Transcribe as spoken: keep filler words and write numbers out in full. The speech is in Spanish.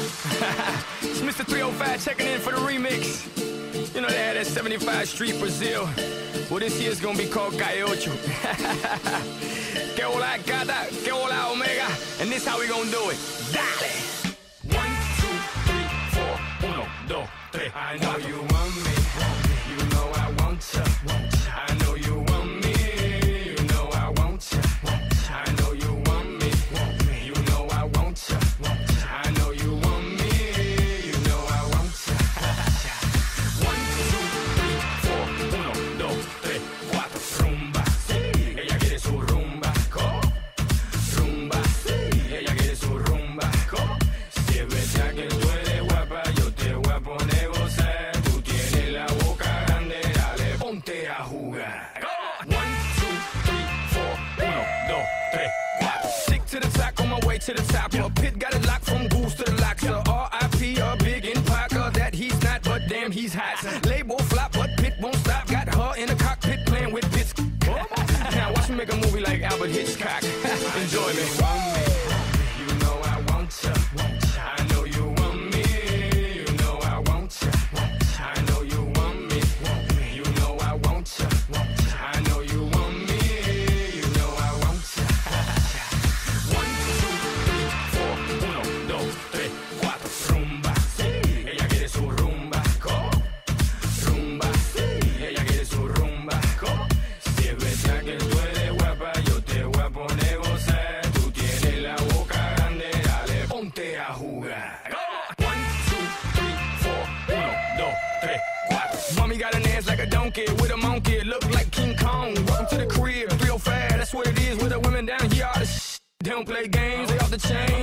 It's Mister three oh five checking in for the remix. You know they had that seventy-five Street Brazil. Well, this year's gonna be called Calle Ocho. Que hola gata, que hola omega. And this how we gonna do it. Dale! One, two, three, four. Uno, dos, tres. I know you want me. You know I want ya. I know you want me. You know I want ya. I know you want me. You know I want ya. I know you want me. You know I want ya. One, two, three, four. Uno, dos, tres, cuatro. Rumba, sí. Ella quiere su rumba. Go. Rumba, sí. Ella quiere su rumba. Go. Si es verdad que tú eres guapa, yo te voy a poner gozar. Tú tienes la boca grande, dale, ponte a jugar. One, two, three, four. Uno, dos, tres, cuatro. Stick to the top, on my way to the top. A pit got it locked from goose to the locks. R I P a big in Parker that he's not, but damn he's hot. Label flop, but Pit won't stop. Got her in the cockpit playing with bits. Now watch me make a movie like Albert Hitchcock. Enjoy me. You know I want ya. I know you want me. You know I want ya. I know you want me. You know I want ya. I know you want me. You know I want ya. One, two, three, four. Uno, dos, tres, cuatro. Rumba, sí. Ella quiere su rumba. Go. Rumba, sí. Ella quiere su rumba. Go. Si es verdad que tú eres guapa, yo te voy a poner gozar. Tú tienes la boca grande, dale, ponte a jugar. One, two, three, four. Uno, dos, tres, cuatro. Mommy got an ass like a donkey with a monkey. Look like King Kong. Welcome to the crib. three oh five, that's what it is with the women down here. All the shit. They don't play games, they off the chain.